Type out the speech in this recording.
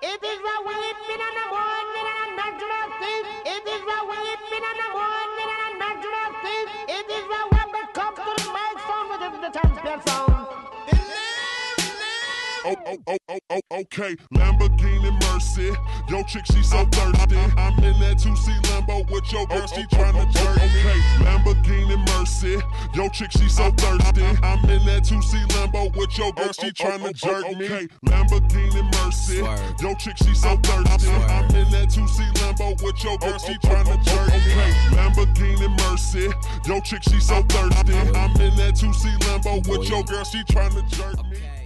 It is a weeping and a mourning and a natural thing. It is a weeping and a mourning and a natural thing. It is a when we come to the milestone with the champion sound. Okay, Lamborghini Mercy. Yo, chick, she so thirsty. I'm in that 2C Lambo with your girl, she tryna jerk me. Okay, Lamborghini Mercy. Yo, chick, she so thirsty. I'm in that 2C Lambo with your girl, she tryna jerk me. Okay, Lamborghini Mercy. Yo, chick, she so thirsty. I'm in that 2C Lambo with your girl, she tryna jerk me. Okay, Lamborghini Mercy. Yo, chick, she so thirsty. I'm in that 2C Lambo with your girl, she tryna jerk me.